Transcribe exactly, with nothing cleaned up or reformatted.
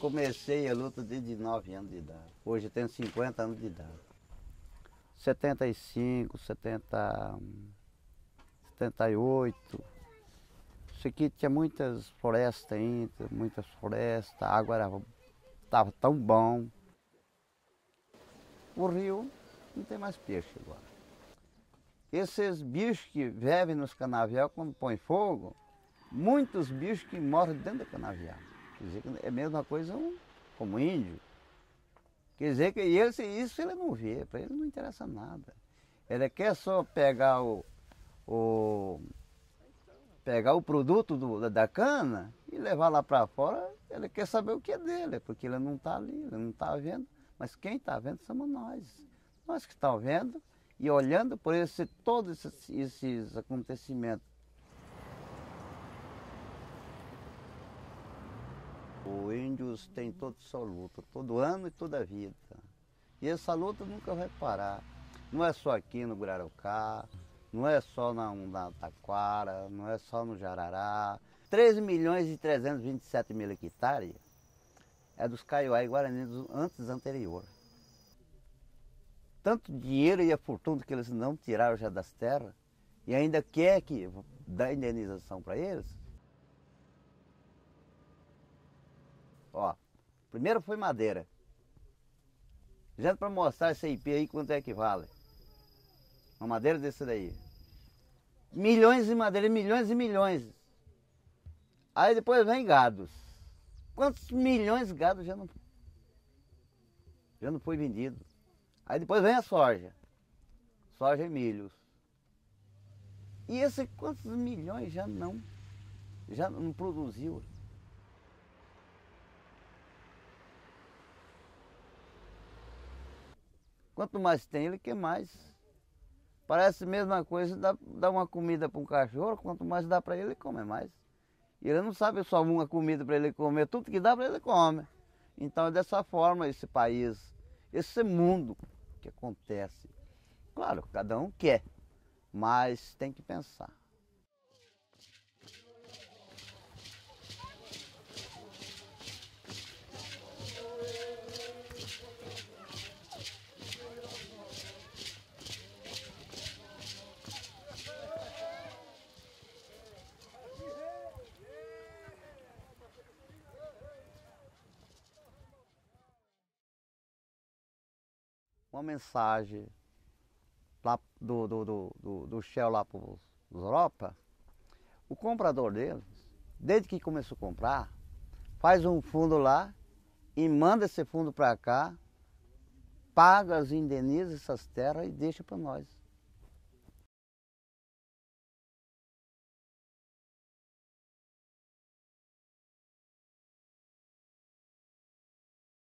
comecei a luta desde nove anos de idade. Hoje eu tenho cinquenta anos de idade. setenta e cinco, setenta, setenta e oito. Isso aqui tinha muitas florestas ainda, muitas florestas, a água era, estava tão bom. O rio não tem mais peixe agora. Esses bichos que vivem nos canaviais, quando põe fogo, muitos bichos que morrem dentro do canavial. Quer dizer que é a mesma coisa um, como índio. Quer dizer que ele, isso ele não vê, para ele não interessa nada. Ele quer só pegar o, o, pegar o produto do, da cana e levar lá para fora. Ele quer saber o que é dele, porque ele não está ali, ele não está vendo. Mas quem está vendo somos nós. Nós que estamos vendo e olhando por esse, todos esses, esses acontecimentos. Os índios têm toda essa luta, todo ano e toda a vida. E essa luta nunca vai parar. Não é só aqui no Guararaucá, não é só na, na Taquara, não é só no Jarará. treze milhões e trezentos e vinte e sete mil hectares é dos Kaiowá e Guarani antes anterior. Tanto dinheiro e a fortuna que eles não tiraram já das terras e ainda quer que dá indenização para eles. Ó, primeiro foi madeira. Já para mostrar esse I P aí quanto é que vale. Uma madeira desse daí. Milhões de madeira, milhões e milhões. Aí depois vem gados. Quantos milhões de gado já não, já não foi vendido? Aí depois vem a soja. Soja e milhos. E esse quantos milhões já não, já não produziu? Quanto mais tem, ele quer mais. Parece a mesma coisa, dá, dá uma comida para um cachorro, quanto mais dá para ele, ele come mais. E ele não sabe só uma comida para ele comer, tudo que dá para ele come. Então é dessa forma esse país, esse mundo que acontece. Claro, cada um quer, mas tem que pensar. Uma mensagem lá do, do, do, do, do Shell lá para os Europa, o comprador deles, desde que começou a comprar, faz um fundo lá e manda esse fundo para cá, paga, as indeniza essas terras e deixa para nós.